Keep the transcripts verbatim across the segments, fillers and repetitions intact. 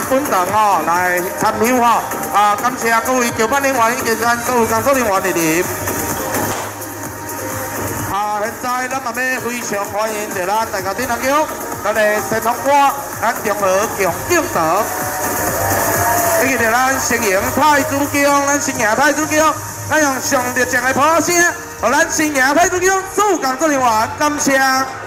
本堂哦来参与吼，啊，感谢各位筹办人员以及咱各位工作人员莅临。啊，现在咱嘛要非常欢迎着咱大家顶头桥，咱的神通歌，咱中和强景德，以及着咱新营太子宫，咱新营太子宫，咱用上热情的炮声，和咱新营太子宫所有工作人员感谢。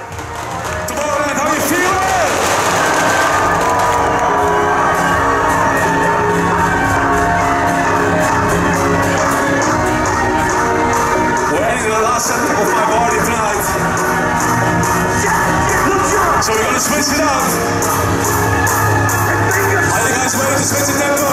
Second of my body tonight. So we're gonna switch it up. Are you guys ready to switch the tempo?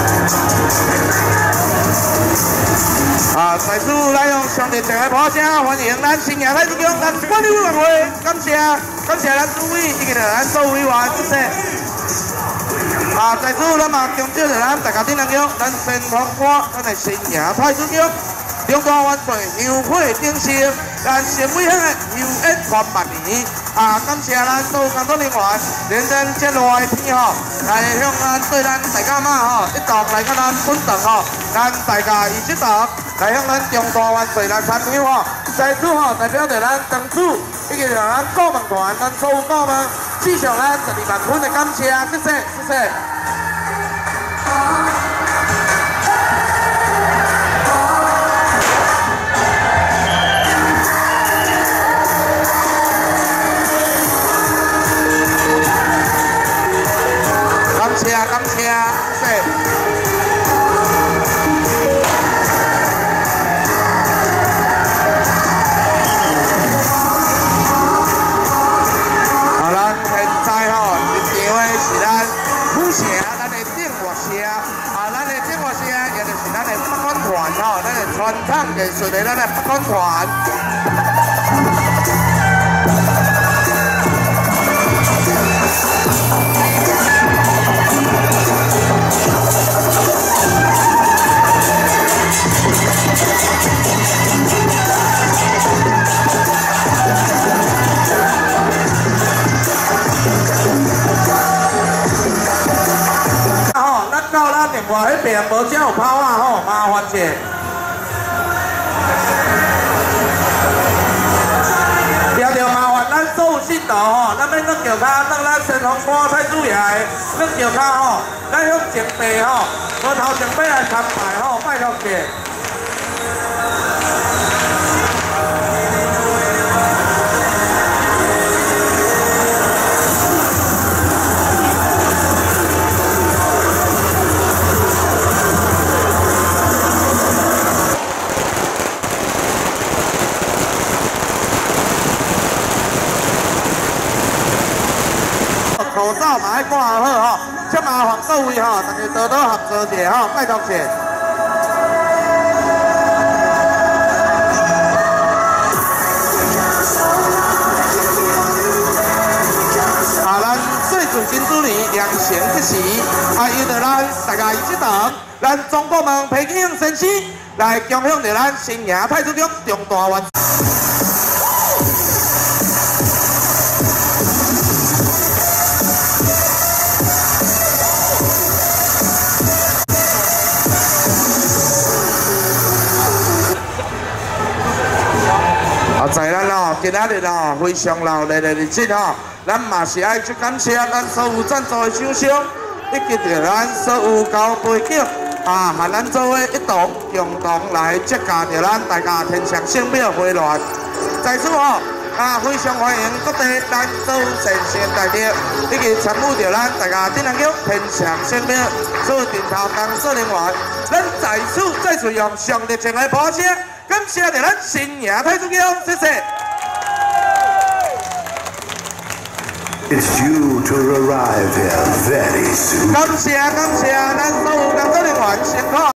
啊，在此来用上热情的炮声欢迎咱新营太子宫咱管理委员会，感谢感谢咱主委以及咱所有委员，谢谢。啊，在此咱嘛强调着咱大家顶头桥，咱先通过咱的新营太子宫。 中大万岁，香火鼎盛，咱新委乡的油烟传万年。啊，感谢咱所有工作人员，认真接落来天吼，来向咱对咱大家嘛吼，一同来甲咱本堂吼，咱大家一起堂来向咱中大万岁来参与吼。在此吼，代表着咱堂主以及着咱顾问团，咱所有顾问，致上咱十二万分的感谢，谢谢，谢谢。 感谢，感谢，谢谢。啊，咱现在吼，现场的是咱副社，咱的电话社，啊，咱的电话社也就是咱的北管团吼，咱的传统艺术的咱的北管团。 到咱另外迄边无遮有炮啊吼，麻烦者。也着麻烦咱所有信徒吼，咱要弄桥骹，弄咱神风歌太子爷，弄桥骹吼，咱向前辈吼，无头前辈来参拜吼，拜托者。 口罩嘛爱挂好吼，这麻烦各位吼，大家多多合作者吼，拜托者。啊，咱岁主金主年良辰吉时，啊，由着咱大家一起堂，咱中国们培养先生来恭享着咱新营太子宫重大完。 在咱哦，今仔日哦非常热烈的日子吼，咱嘛是爱去感谢咱所有赞助的厂商，以及着咱所有交背景啊，和咱做伙一同共同来接驾着咱大家天上圣庙回銮。在此吼啊，非常欢迎各地咱所有先生大德，以及参与着咱大家顶头桥天上圣庙所有顶头工作人员，咱在此再次用上热情的炮声。 感谢着咱新营太子宫，谢谢。 It's due to arrive here very soon. 感谢感谢咱所有工作人员辛苦。